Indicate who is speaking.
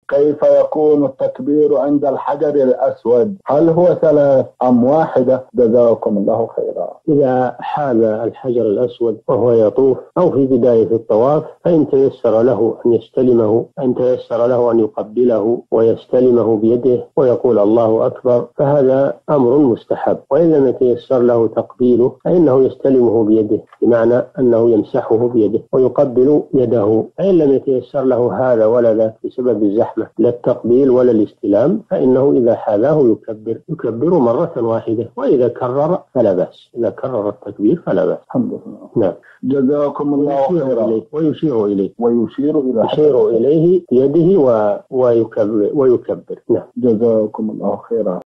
Speaker 1: كيف يكون التكبير عند الحجر الأسود؟ هل هو 3 أم 1؟ جزاكم الله خيرا.
Speaker 2: إذا حال الحجر الأسود وهو يطوف أو في بداية الطواف فإن تيسر له أن يستلمه، أن تيسر له أن يقبله ويستلمه بيده ويقول الله أكبر، فهذا أمر مستحب. وإن لم يتيسر له تقبيله فإنه يستلمه بيده، بمعنى أنه يمسحه بيده ويقبل يده. فإن لم يتيسر له هذا ولا ذاك بسبب الزحمة، لا التقبيل ولا الاستلام، فإنه إذا حاذاه يكبر مرة واحدة، وإذا كرر فلا بأس، إذا كرر التكبير فلا بأس.
Speaker 1: الحمد لله.
Speaker 2: نعم.
Speaker 1: جزاكم الله خيرا.
Speaker 2: ويشير
Speaker 1: إليه
Speaker 2: بيده ويكبر. نعم.
Speaker 1: جزاكم الله خيرا.